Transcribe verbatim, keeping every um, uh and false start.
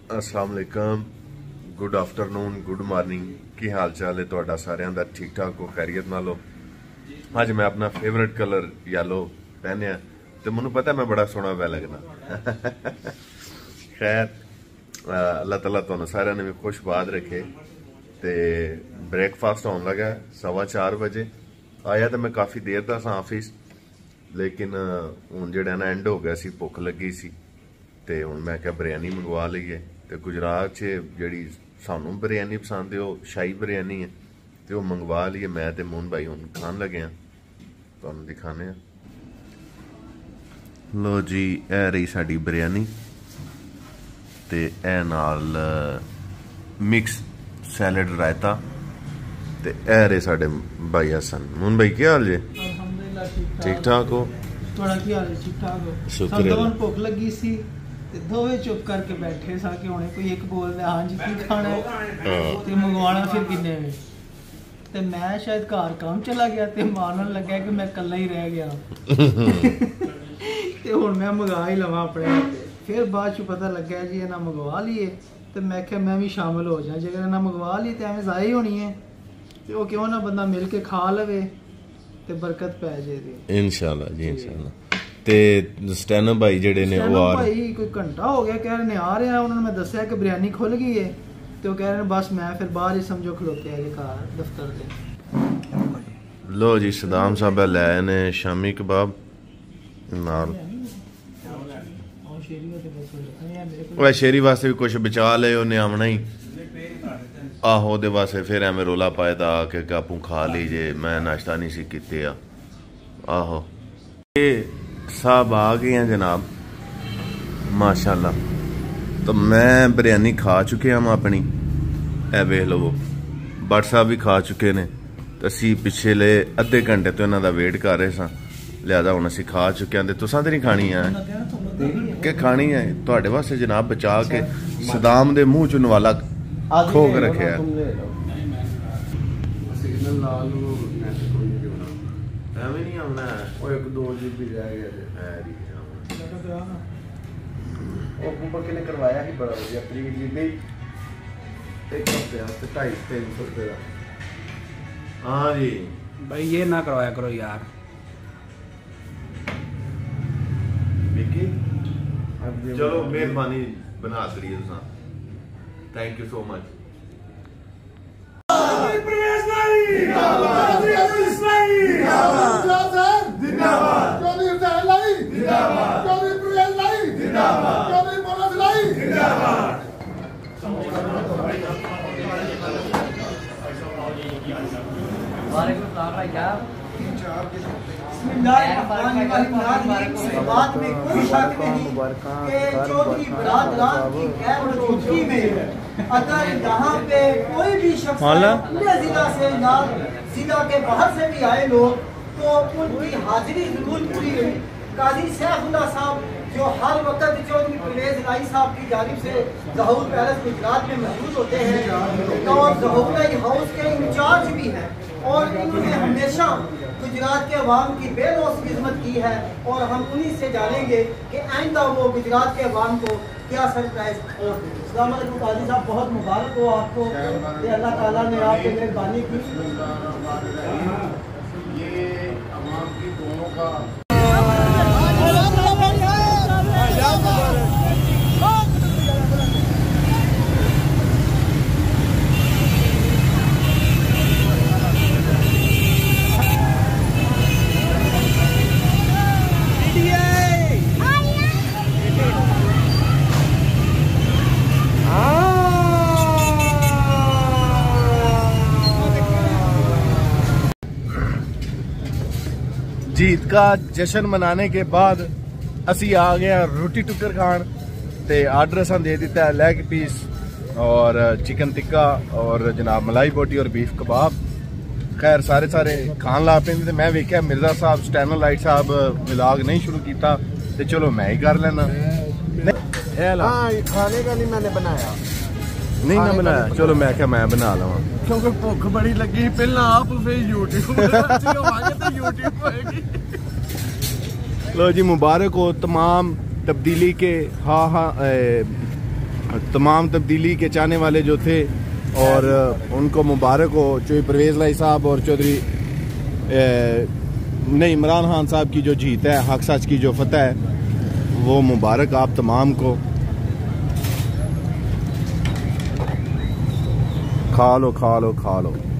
अस्सलाम वालेकुम, good afternoon, good morning. की हाल चाल है तुहाडा सारियां दा? ठीक ठाक हो, खैरियत नाल हो? अज मैं अपना फेवरेट कलर येलो पहनिया तो मैनू पता मैं बड़ा सोहना पै लगना। खैर अल्लाह ताला तुहानू सारियां ने भी खुशबाद रखे। तो ब्रेकफास्ट होने लगा सवा चार बजे। आया तो मैं काफ़ी देर दा सा ऑफिस, लेकिन हुण जिहड़ा ना एंड हो गया सी, भुख लगी सी ते हुण मैं क्या बिरयानी मंगवा लईए। तो गुजरात च जिहड़ी सानू बिरयानी पसंद है वो शाही बिरयानी है, तो वो मंगवा लीए। मैं ते मून भाई हुण खान लगे हैं, तुहानू दिखाने। लो जी, ए रही साडी बिरयानी ते ए नाल मिक्स सैलड रायता ते ए रहे साडे भाई हसन। मून भाई क्या हाल जे? ठीक ठाक हो? थोड़ा की हाल है? ठीक ठाक हो? शुक्र है। भुख लगी सी ते दोवे चुप करके बैठे सा कि हुणे कोई एक बोलदा हां जी की खाना है ते मंगवाना फिर किन्ने वे। ते मैं शायद घर काम चला गया ते मानन लगा कि मैं कल्ला ही रह गया। ते हुण मैं मंगा ही लवां अपने हाथ। फिर बाद च पता लगा जी इन्हां मंगवा लिए ते मैं क्या मैं भी शामिल हो जा। जेकर इन्हां मंगवा ली ते एवें ज़ाया ही होनी है, ते ओ क्यों ना बंदा मिल के खा लवे ते बरकत पै जाएगी इंशाल्लाह जी, इंशाल्लाह। ते स्टैनो भाई जेडे ने वो आ भाई कोई घंटा हो गया कह रहे ने आ रहे हैं। उन्होंने मैं दस्या कि बिरयानी खुल गई है, तो कह रहे हैं बस मैं फिर बाहर ही समझो खलोते हैं घर दफ्तर दे। लो जी, सदाम साहब ले आए ने शामी कबाब नाल। ओए शेरी वास्ते भी कुछ बचा ले, उन्हें आमना ही आहो दे वास्ते फिर एवें रोला पाए दा कि आपू खा लीजिए, मैं नाश्ता नहीं सी कीते आ। आहो ये साहब आ गए हैं जनाब, माशाल्लाह। तो मैं बिरयानी खा चुके हम अपनी, ए वेख लो बट साहब भी खा चुके ने। तो असी पिछले अद्धे घंटे तो इन्हों का वेट कर रहे सा, लिहाजा हुण असी खा चुके हैं। तुसां ते नहीं खानी है कि खानी है? तुहाडे वास्ते जनाब बचा के सदाम दे मुंह च नवाला खो के रखे है। एवें नहीं आना है, वो एक दो जीबी रह गया वो ऊपर किने करवाया ही बड़ा बढ़िया तीन जीबी एक हफ्ते वास्ते ढाई तीन सौ रुपये का। हाँ जी भाई ये ना करवाया करो यार। विकी चलो मेहरबानी बना करिए तुसां, थैंक यू सो मच। बात में कोई शक नहीं कि चौधरी बिरादरान की गैर मौजूदगी में अगर यहाँ पे कोई भी शख्स पूरे जिला से या जिला के बाहर से भी आए लोग तो उनकी हाजिरी जरूर पूरी हुई। काजी सैफुल्लाह साहब जो हर वक्त चौधरी परवेज लाई साहब की जानिब से ज़हूर पैलेस गुजरात में मौजूद होते हैं और ज़हूर हाउस के इंचार्ज भी हैं, और इन्होंने हमेशा गुजरात के अवाम की बेलौस खिदमत की है। और हम उन्हीं से जानेंगे कि आइंदा वो गुजरात के अवाम को क्या सरप्राइज। अस्सलाम वालेकुम काजी साहब, बहुत मुबारक हो आपको कि अल्लाह ताला ने आपकी मेहरबानी की। ये अवाम की दोनों का जीत का जश्न मनाने के बाद असी आ गया रोटी टुकर खान। ते आर्डर असा दे दिता है लेग पीस और चिकन टिक्का और जनाब मलाई बोटी और बीफ कबाब। खैर सारे सारे खान ला पे। मैं वेख्या मिर्जा साहब स्टैनो लाइट साहब व्लॉग नहीं शुरू किया, तो चलो मैं ही कर लेना। हाँ, खाने का नहीं मैंने बनाया, नहीं ना बनाया, चलो मैं क्या मैं बना लवा क्योंकि भुख बड़ी लगी। पहला आप फिर यूट्यूब यूट्यूब होएगी। लो जी, मुबारक हो तमाम तब्दीली के हाँ हाँ तमाम तब्दीली के चाहने वाले जो थे और उनको मुबारक हो। चौधरी परवेज़ लाई साहब और चौधरी नहीं इमरान खान साहब की जो जीत है, हक सच की जो फतह है, वो मुबारक आप तमाम को। खा लो खा लो खा लो।